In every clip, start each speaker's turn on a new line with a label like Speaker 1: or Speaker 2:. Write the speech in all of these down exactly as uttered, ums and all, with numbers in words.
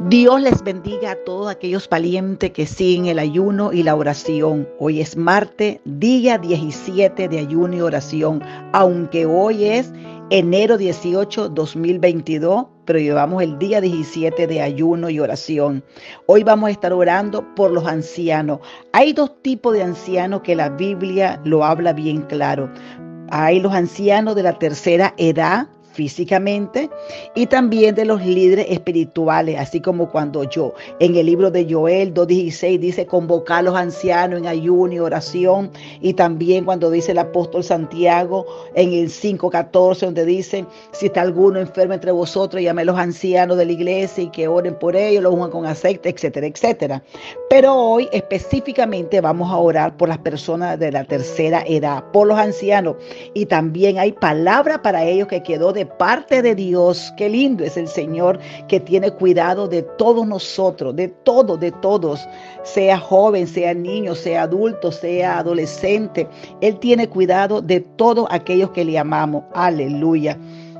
Speaker 1: Dios les bendiga a todos aquellos valientes que siguen el ayuno y la oración. Hoy es martes, día diecisiete de ayuno y oración, aunque hoy es enero dieciocho, dos mil veintidós, pero llevamos el día diecisiete de ayuno y oración. Hoy vamos a estar orando por los ancianos. Hay dos tipos de ancianos que la Biblia lo habla bien claro. Hay los ancianos de la tercera edad, físicamente, y también de los líderes espirituales, así como cuando yo, en el libro de Joel dos dieciséis dice convocar a los ancianos en ayuno y oración, y también cuando dice el apóstol Santiago en el cinco catorce, donde dice, si está alguno enfermo entre vosotros, llame a los ancianos de la iglesia y que oren por ellos, lo unjan con aceite, etcétera, etcétera. Pero hoy específicamente vamos a orar por las personas de la tercera edad, por los ancianos, y también hay palabra para ellos que quedó de parte de Dios. Qué lindo es el Señor, que tiene cuidado de todos nosotros, de todos, de todos, sea joven, sea niño, sea adulto, sea adolescente. Él tiene cuidado de todos aquellos que le amamos. Aleluya.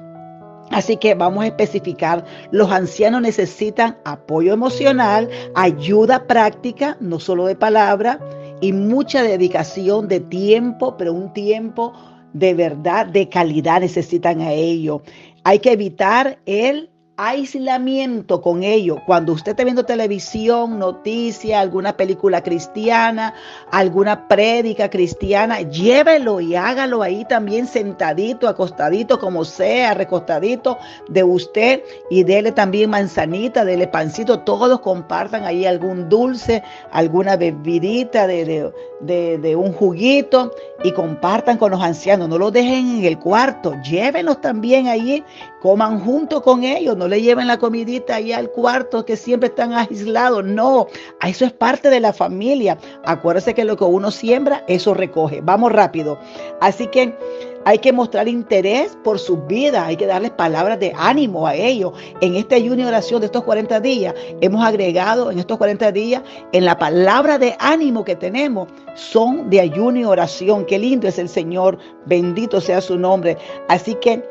Speaker 1: Así que vamos a especificar, los ancianos necesitan apoyo emocional, ayuda práctica, no solo de palabra, y mucha dedicación de tiempo, pero un tiempo de verdad, de calidad necesitan a ellos. Hay que evitar el aislamiento con ellos. Cuando usted esté viendo televisión, noticias, alguna película cristiana, alguna prédica cristiana, llévelo y hágalo ahí también sentadito, acostadito, como sea, recostadito de usted, y dele también manzanita, dele pancito, todos compartan ahí algún dulce, alguna bebidita de, de, de, de un juguito, y compartan con los ancianos. No los dejen en el cuarto, llévenlos también ahí, coman junto con ellos, no le lleven la comidita allá al cuarto que siempre están aislados. No, eso es parte de la familia. Acuérdese que lo que uno siembra, eso recoge. Vamos rápido. Así que hay que mostrar interés por sus vidas, hay que darles palabras de ánimo a ellos. En este ayuno y oración de estos cuarenta días, hemos agregado en estos cuarenta días, en la palabra de ánimo que tenemos, son de ayuno y oración. Qué lindo es el Señor, bendito sea su nombre. Así que,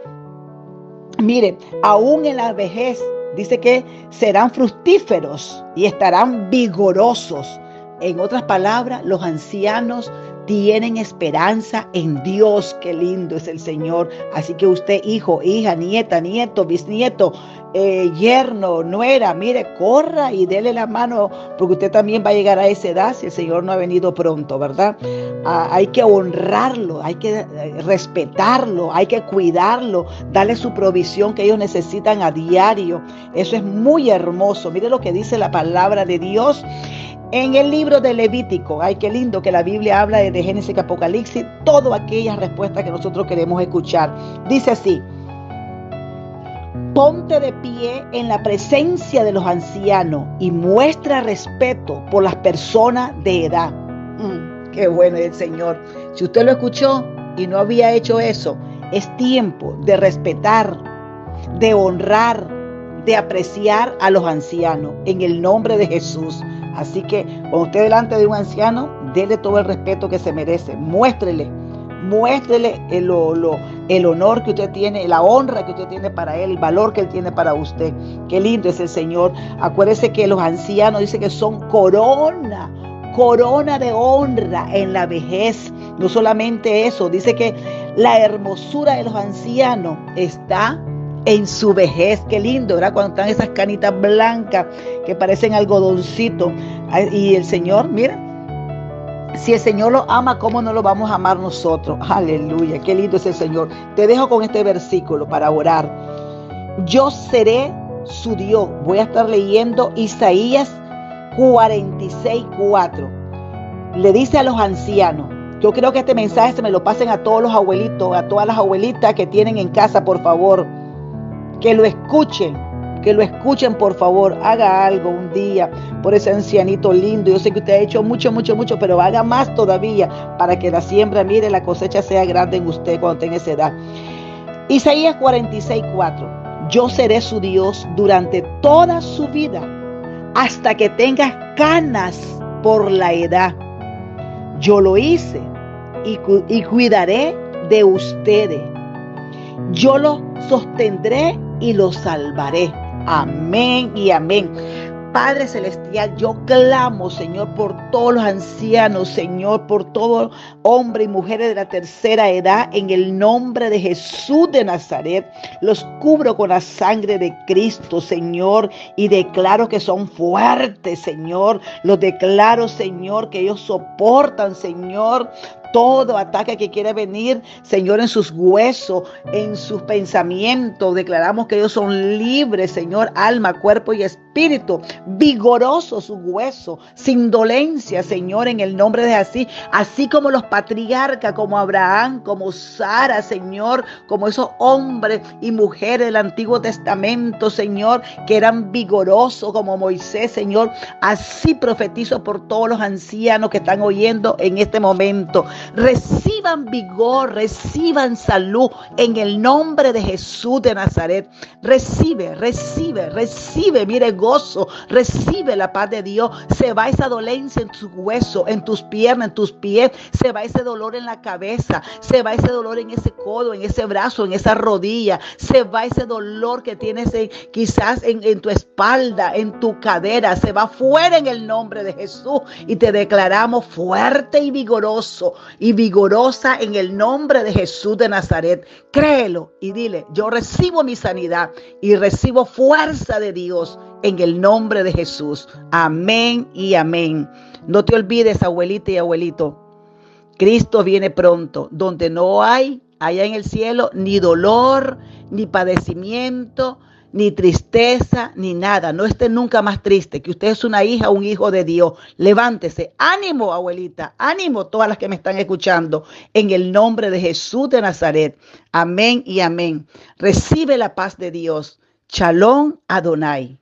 Speaker 1: mire, aún en la vejez, dice que serán fructíferos y estarán vigorosos. En otras palabras, los ancianos tienen esperanza en Dios. Qué lindo es el Señor. Así que usted, hijo, hija, nieta, nieto, bisnieto, eh, yerno, nuera, mire, corra y dele la mano, porque usted también va a llegar a esa edad si el Señor no ha venido pronto, ¿verdad? Ah, hay que honrarlo, hay que respetarlo, hay que cuidarlo, darle su provisión que ellos necesitan a diario. Eso es muy hermoso. Mire lo que dice la palabra de Dios en el libro de Levítico. Ay, qué lindo que la Biblia habla de Génesis y Apocalipsis, todas aquellas respuestas que nosotros queremos escuchar. Dice así: ponte de pie en la presencia de los ancianos y muestra respeto por las personas de edad. Mm, qué bueno es el Señor. Si usted lo escuchó y no había hecho eso, es tiempo de respetar, de honrar, de apreciar a los ancianos en el nombre de Jesús. Así que cuando usted delante de un anciano, dele todo el respeto que se merece. Muéstrele, muéstrele el, lo, lo, el honor que usted tiene, la honra que usted tiene para él, el valor que él tiene para usted. Qué lindo es el Señor. Acuérdese que los ancianos dice que son corona, corona de honra en la vejez. No solamente eso, dice que la hermosura de los ancianos está en su vejez. Qué lindo, ¿verdad? Cuando están esas canitas blancas que parecen algodoncito. Y el Señor, mira, si el Señor lo ama, ¿cómo no lo vamos a amar nosotros? Aleluya, qué lindo es el Señor. Te dejo con este versículo para orar. Yo seré su Dios. Voy a estar leyendo Isaías cuarenta y seis, cuatro. Le dice a los ancianos. Yo creo que este mensaje se me lo pasen a todos los abuelitos, a todas las abuelitas que tienen en casa, por favor. Que lo escuchen, que lo escuchen, por favor. Haga algo un día por ese ancianito lindo. Yo sé que usted ha hecho mucho, mucho, mucho, pero haga más todavía para que la siembra, mire, la cosecha sea grande en usted cuando tenga esa edad. Isaías cuarenta y seis, cuatro. Yo seré su Dios durante toda su vida, hasta que tenga canas por la edad. Yo lo hice y, cu- y cuidaré de ustedes. Yo lo sostendré y lo salvaré. Amén y amén. Padre Celestial, yo clamo, Señor, por todos los ancianos, Señor, por todos hombres y mujeres de la tercera edad, en el nombre de Jesús de Nazaret. Los cubro con la sangre de Cristo, Señor, y declaro que son fuertes, Señor. Los declaro, Señor, que ellos soportan, Señor, todo ataque que quiere venir, Señor, en sus huesos, en sus pensamientos. Declaramos que ellos son libres, Señor, alma, cuerpo y espíritu. Vigorosos sus huesos, sin dolencia, Señor, en el nombre de así. Así como los patriarcas, como Abraham, como Sara, Señor, como esos hombres y mujeres del Antiguo Testamento, Señor, que eran vigorosos como Moisés, Señor. Así profetizo por todos los ancianos que están oyendo en este momento. Reciban vigor, reciban salud en el nombre de Jesús de Nazaret. Recibe, recibe, recibe, mire, gozo, recibe la paz de Dios. Se va esa dolencia en tus huesos, en tus piernas, en tus pies. Se va ese dolor en la cabeza, se va ese dolor en ese codo, en ese brazo, en esa rodilla. Se va ese dolor que tienes en, quizás en, en tu espalda, en tu cadera. Se va fuera en el nombre de Jesús y te declaramos fuerte y vigoroso y vigorosa en el nombre de Jesús de Nazaret. Créelo y dile: yo recibo mi sanidad y recibo fuerza de Dios en el nombre de Jesús. Amén y amén. No te olvides, abuelita y abuelito, Cristo viene pronto. Donde no hay, allá en el cielo, ni dolor, ni padecimiento, ni tristeza, ni nada. No esté nunca más triste, que usted es una hija, un hijo de Dios. Levántese. Ánimo, abuelita. Ánimo, todas las que me están escuchando. En el nombre de Jesús de Nazaret. Amén y amén. Recibe la paz de Dios. Shalom Adonai.